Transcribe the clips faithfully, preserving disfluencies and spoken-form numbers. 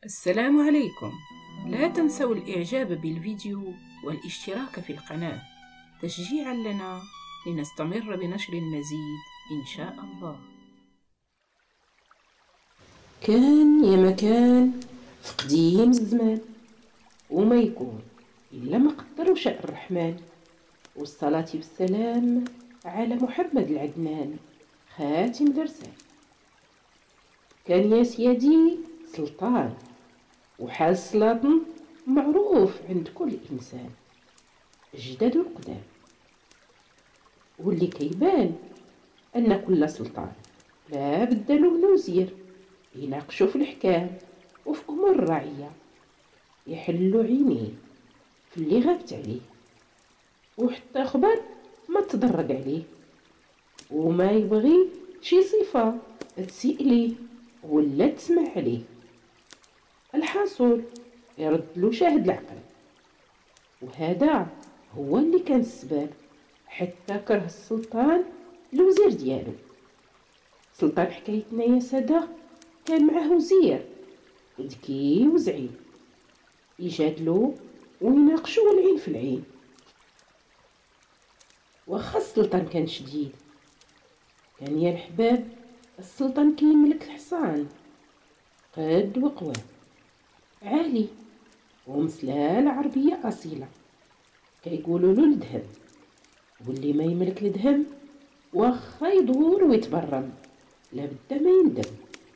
السلام عليكم. لا تنسوا الإعجاب بالفيديو والاشتراك في القناة تشجيعا لنا لنستمر بنشر المزيد إن شاء الله. كان يا مكان في قديم الزمان وما يكون إلا ما قدر وشاء الرحمن، والصلاة والسلام على محمد العدنان خاتم الرسال. كان يا سيادي سلطان، وحال السلاطن معروف عند كل إنسان، الجداد والقدام، واللي كيبان أن كل سلطان لا بد له من وزير يناقشوا في الحكام وفي أمور الرعية، يحلوا عينيه في اللي غابت عليه، وحتى خبر ما تضرق عليه، وما يبغي شي صفة تسيء ليه ولا تسمع عليه، الحاصل يرد له شاهد العقل. وهذا هو اللي كان السبب حتى كره السلطان الوزير ديالو. سلطان حكايتنا يا سادة كان معاه وزير ذكي وزعيم، يجادلوا ويناقشوا العين في العين. واخا السلطان كان شديد، كان يا الحباب السلطان كيملك الحصان قد وقوام عالي ومسلال عربية أصيلة كيقولوا له الدهم، واللي ما يملك الدهم واخا يدور ويتبرم لابد ما يندم.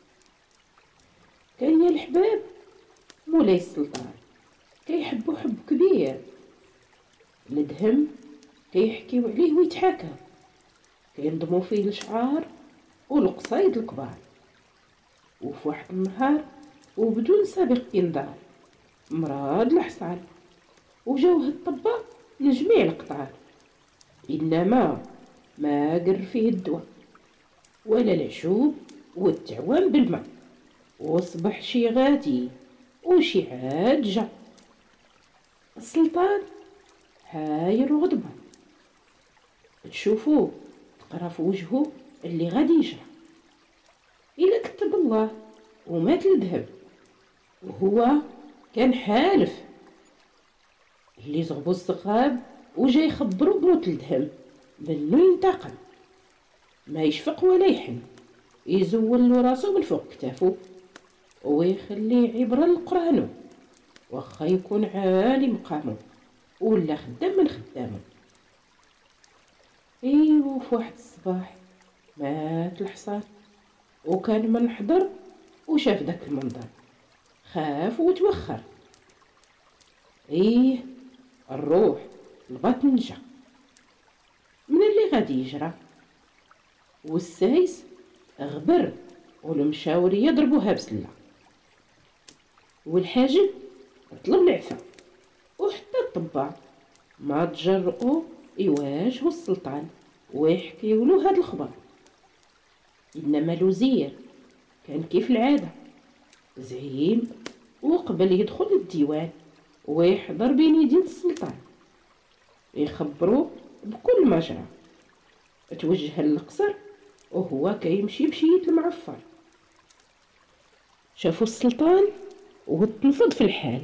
كان يا الحباب مولاي السلطان كيحبو حب كبير، الدهم كيحكيو عليه ويتحاكى، كينظموا فيه الشعار والقصايد الكبار. وفي واحد النهار وبدون سابق انذار مراد الحصان وجاوه الطباء من جميع القطار، انما ما قر فيه الدواء ولا العشوب والتعوان بالماء، وصبح شي غادي وشي عاد جا. السلطان هاير وغضبان، تشوفوه تقرا في وجهه اللي غادي يجرى، إلا كتب الله ومات الذهب وهو كان حالف. اللي زغبو السقاب وجا يخبرو بموت الذهب منو ينتقم، ما يشفق ولا يحن، يزول له راسو من فوق كتافو ويخليه عبرة لقرانو، واخا يكون عالي مقامو ولا خدام من خدامو. ايوا في واحد الصباح مات الحصان، وكان من حضر وشاف داك المنظر خاف وتوخر. ايه الروح البطن جا من اللي غادي يجرى، والسايس غبر والمشاوري يضربوها بسله، والحاجب طلب العفا، وحتى الطباع ما تجرؤوا يواجهوا السلطان ويحكيوا له هاد الخبر. انما الوزير كان كيف العاده زعيم، وقبل يدخل الديوان ويحضر بين يدين السلطان يخبروا بكل ما جرى. توجه للقصر وهو كيمشي بشية المعفر، شافوا السلطان وتنفض في الحال،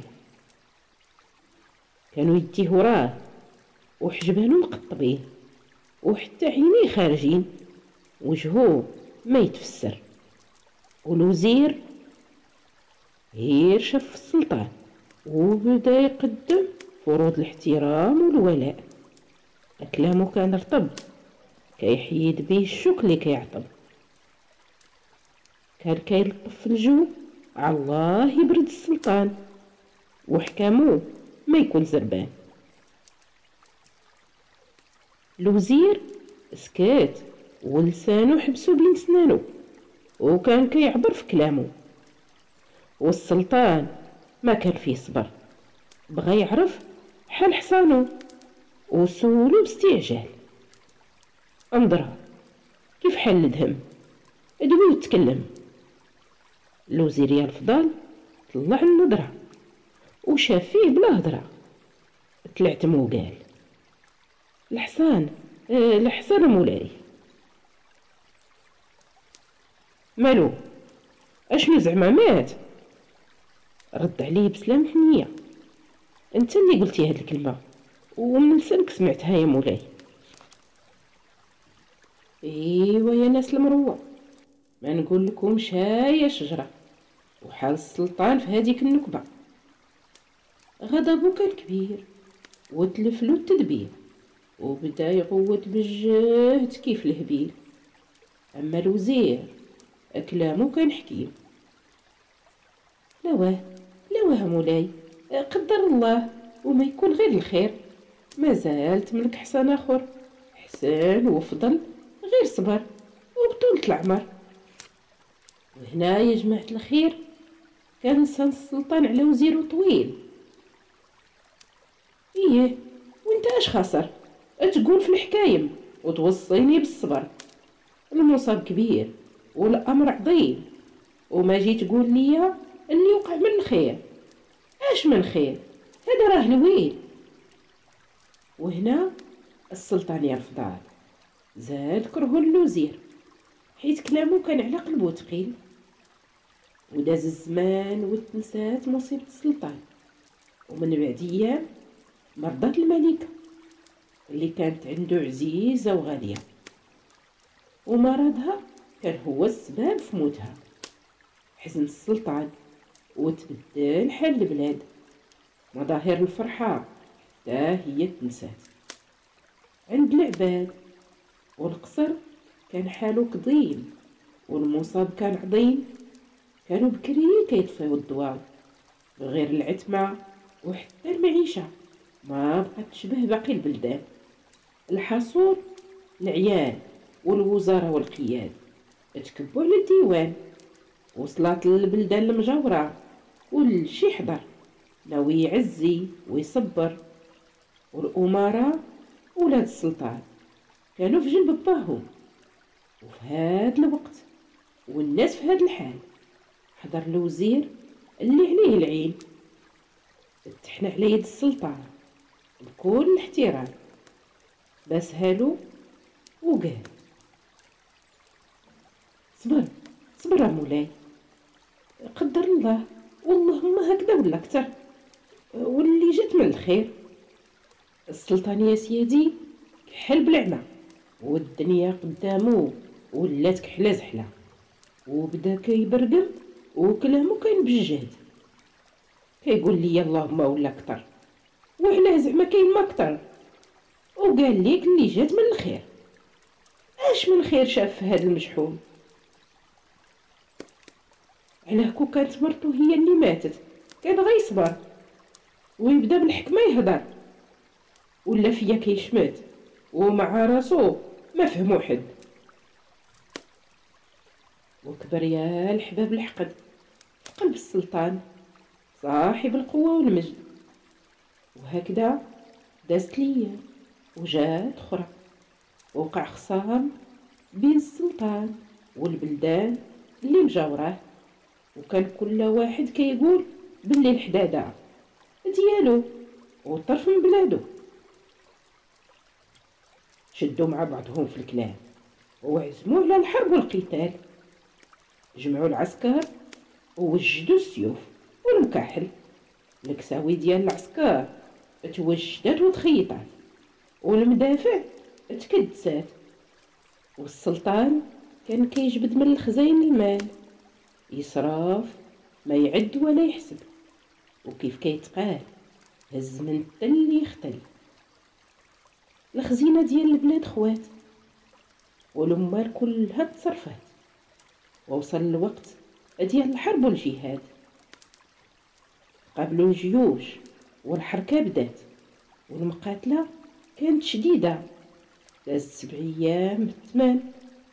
كانوا يديه وراه وحجبانو مقطبين وحتى عينيه خارجين، وجهو ما يتفسر. والوزير غير شاف السلطان وبدا يقدم فروض الاحترام والولاء، كلامو كان رطب كيحيد بيه الشوك اللي كيعطب، كان كيلطف في الجو على الله يبرد السلطان وحكامو ما يكون زربان. الوزير سكات ولسانو حبسو بين سنانو وكان كيعبر في كلامو، والسلطان ما كان فيه صبر، بغى يعرف حال حصانو وسولو باستعجال. انظرها كيف حال الدهم، ادوي وتكلم. الوزير يا الفضال طلع النظرة وشاف فيه بلا هضرة، طلعتم وقال الحصان اه الحصان مولاي. مالو اشنو زعما مات؟ رد عليه بسلام حنية: انت اللي قلتي هاد الكلمة ومن لسانك سمعتها يا مولاي. ايوا يا ناس المروة، ما نقول لكمش هاي شجرة وحال السلطان في هذيك النكبة. غضبه كان كبير وتلفلو التدبير وبدا يغوت بالجهد كيف الهبيل. اما الوزير كلامو كان حكيم: لواه لواه مولاي، قدر الله وما يكون غير الخير، ما زالت ملك حسن اخر حسن وفضل غير صبر وبطولة العمر. وهنا يا جماعة الخير كان لسان السلطان على وزيرو طويل. ايه وانت اش خسر تقول في الحكايم وتوصيني بالصبر؟ المصاب كبير والامر عظيم وما جيت تقول لي اللي يوقع من الخير. اش من خير؟ هذا راه الويل. وهنا السلطان يرفضها، زاد كرهو الوزير حيت كلامو كان على قلبو ثقيل. وداز الزمان وتنسات مصيبة السلطان، ومن بعد ايام مرضات الملكة اللي كانت عنده عزيزة وغالية، ومرضها كان هو السبب في موتها. حزن السلطان وتبدل حال البلاد، مظاهر الفرحة حتى هي تنسات عند العباد. والقصر كان حالو قديم والمصاب كان عظيم. كانوا بكري كيطفيو الضوء، غير العتمة وحتى المعيشة ما بقات تشبه باقي البلدان. الحصول العيال والوزارة والقياد تكبوا على الديوان، وصلات للبلدان المجاورة كل شي حضر ناوي يعزي ويصبر. والأمراء ولاد السلطان كانوا في جنب باهم. وفي هاد الوقت والناس في هاد الحال حضر الوزير اللي عليه العين، اتحنا على يد السلطان بكل الاحترام، بس هالو وقال: صبر صبر يا مولاي، قدر الله واللهم هكذا ولا اكثر، واللي جات من الخير. السلطان يا سيدي كحل بالعمى والدنيا قدامو ولات كحله زحله، وبدا كيبرقم وكلامو كاين بالجهد، كيقول لي اللهم ولا كتر، وعلاه زعما كاين ما كتر، وقال ليك اللي جات من الخير. اش من خير شاف هذا المشحون؟ علاه كون كانت مرتو هي اللي ماتت كان غيصبر ويبدا بالحكمه يهدر، ولا فيا كيشمت ومع راسو ما فهمو حد. وكبر يا الحباب الحقد في قلب السلطان صاحب القوة والمجد. وهكذا دازت ليام وجات أخرى، ووقع خصام بين السلطان والبلدان اللي مجاوراه، وكان كل واحد كيقول باللي الحدادة ديالو والطرف من بلادو. شدوا مع بعضهم في الكلام وعزموا على الحرب والقتال، جمعوا العسكر ووجدوا السيوف والمكاحل. الكساوي ديال العسكر توجدات وتخيطات، والمدافع تكدسات، والسلطان كان كيجبد من الخزاين المال يصرف ما يعد ولا يحسب. وكيف كيتقال هز من التل يختل. الخزينة ديال البلاد خوات والأموال كلها تصرفات، ووصل الوقت ديال الحرب والجهاد. قابلوا الجيوش والحركة بدات، والمقاتلة كانت شديدة. دازت سبع أيام بالتمام،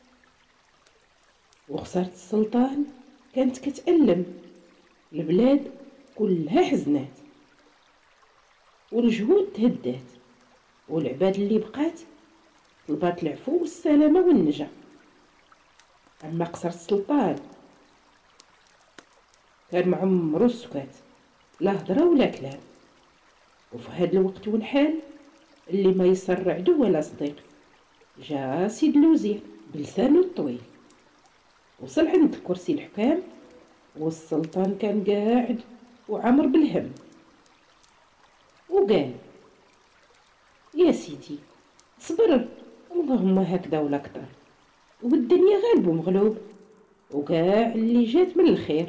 وخسارة السلطان كانت كتألم. البلاد كلها حزنات والجهود تهدات، والعباد اللي بقات طلبات العفو والسلامة والنجاة. أما قصر السلطان كان معمرو السكات، لا هضرة ولا كلام. وفي هاد الوقت والحال اللي ما يسر عدو ولا صديق، جا سيد الوزير بلسانو الطويل، وصل عند كرسي الحكام، والسلطان كان قاعد وعمر بالهم، وقال: يا سيدي صبر، اللهم هكذا ولا كتر، والدنيا غالب ومغلوب، وكاع اللي جات من الخير.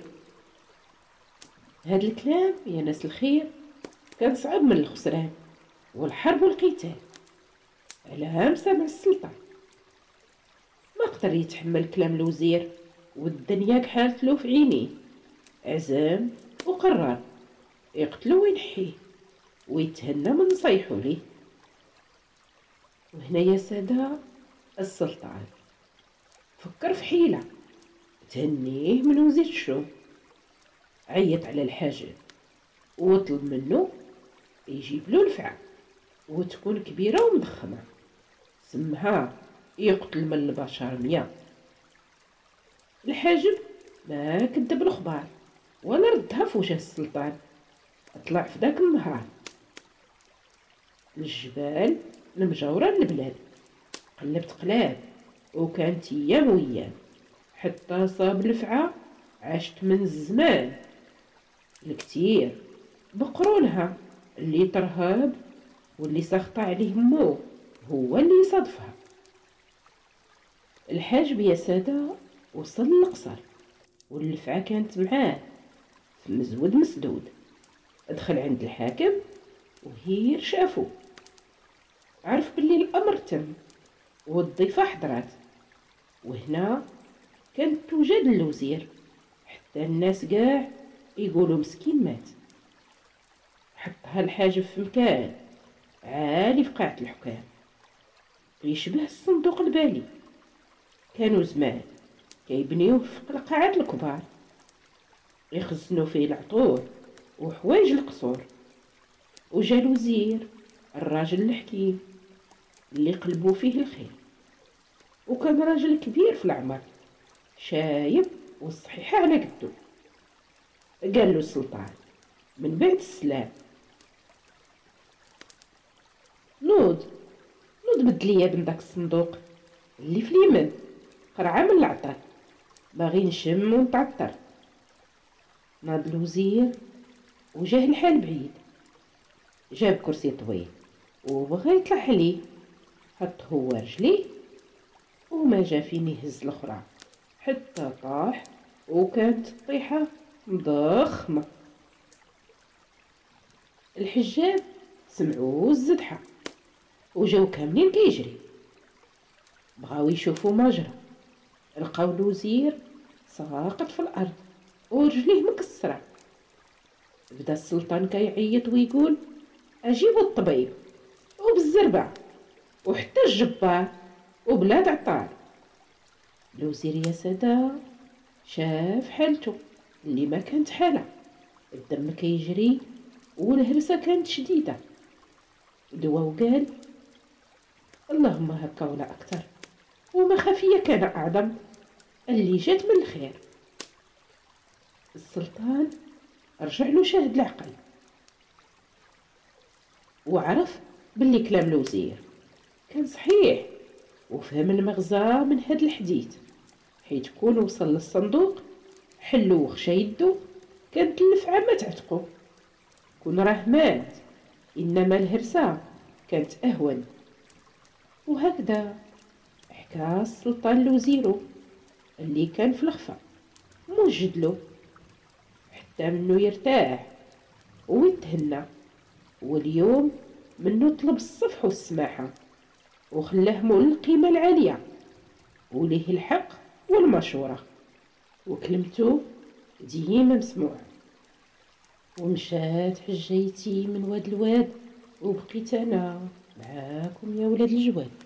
هاد الكلام يا ناس الخير كان صعب من الخسران والحرب والقتال. علام سامع السلطان ما قدر يتحمل كلام الوزير، والدنيا كحالتلو في عينيه. عزام وقرر يقتلو وينحيه ويتهنى من نصيحو ليه. وهنا يا سادة السلطان فكر في حيلة تهنيه من وزير الشؤون. عيط على الحاجب وطلب منه يجيب له الفعة وتكون كبيرة ومضخمة، سمها يقتل من البشر مية. الحاجب ما كدب الأخبار ولا ردها في وجه السلطان. طلع في ذاك النهار الجبال المجاورة للبلاد، قلبت قلاب وكانت ايام ويام حتى صاب الفعة. عاشت من الزمان الكتير بقروا لها اللي ترهب واللي سخط عليه مو هو اللي صادفها. الحاجب يا سادة وصل للقصر واللفعة كانت معاه في مزود مسدود. دخل عند الحاكم وهير شافو، عرف باللي الأمر تم والضيفة حضرات. وهنا كانت توجد الوزير، حتى الناس قاع يقولوا مسكين مات. حطها الحاجب في مكان عالي في قاعة الحكام يشبه الصندوق البالي. كانوا زمان كيبنيوه في القاعات الكبار يخزنوا فيه العطور وحوايج القصور. وجا الوزير الراجل الحكيم اللي قلبوا فيه الخير، وكان راجل كبير في العمر شايب والصحيحة على قدو. قال له السلطان من بعد السلام: نوض نوض بدلي يا بن داك الصندوق اللي في اليمن، قرعة من العطر باغي نشم ونتعطر. ناض الوزير وجاه الحال بعيد، جاب كرسي طويل وبغى يطلع عليه، حط هو رجليه وما جا فين يهز الاخرى حتى طاح، وكانت الطيحة مضخمة. الحجاب سمعوه الزدحة وجاو كاملين كيجري بغاو يشوفوا ما جرى. لقاو الوزير ساقط في الارض ورجليه مكسرة. بدا السلطان كيعيط ويقول: اجيبوا الطبيب وبالزربة وحتى الجبار وبلاد عطار. الوزير يا سادة شاف حالته اللي ما كانت حالة، الدم كيجري والهرسة كانت شديدة. دوا وقال: اللهم هكا ولا أكثر، وما خفية كان أعظم اللي جات من الخير. السلطان رجع له شاهد العقل وعرف باللي كلام الوزير كان صحيح، وفهم المغزى من هاد الحديث. حيت كون وصل للصندوق حلو وخشى يدو كانت النفعة ما تعتقو. كون راه مات إنما الهرسة كانت أهون. وهكذا حكى السلطان لوزيرو اللي كان في الخفا موجد له حتى منو يرتاح ويتهنى. واليوم منو طلب الصفح والسماحة وخلاه مول القيمة العالية وليه الحق والمشورة، وكلمته ديما مسموعة. ومشات حجيتي من واد الواد وبقيت أنا معاكم يا ولاد الجواد.